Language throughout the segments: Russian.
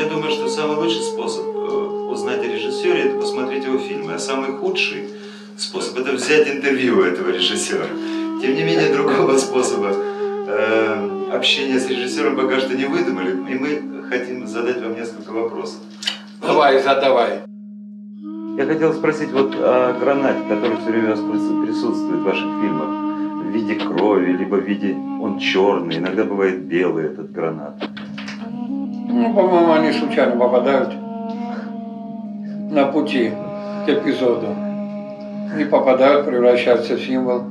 думаю, что самый лучший способ узнать о режиссере – это посмотреть его фильмы. А самый худший способ – это взять интервью у этого режиссера. Тем не менее, другого способа общения с режиссером пока что не выдумали. И мы хотим задать вам несколько вопросов. Давай, задавай. Я хотел спросить вот о гранате, который все время присутствует в ваших фильмах. В виде крови, либо в виде... Он черный, иногда бывает белый этот гранат. Ну, по-моему, они случайно попадают на пути к эпизоду. И попадают, превращаются в символ.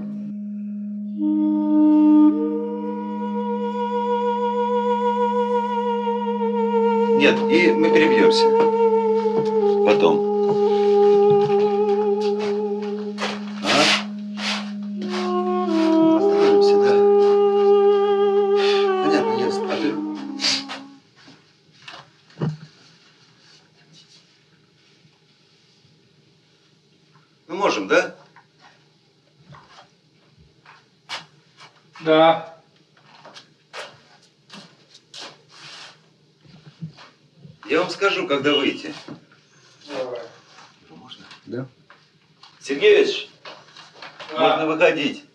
Нет, и мы перебьемся. Потом. Остановимся, да. Понятно, ясно. А ты... Мы можем, да? Да. Я вам скажу, когда выйти. Давай. Можно? Да. Сергей Ильич, можно выходить.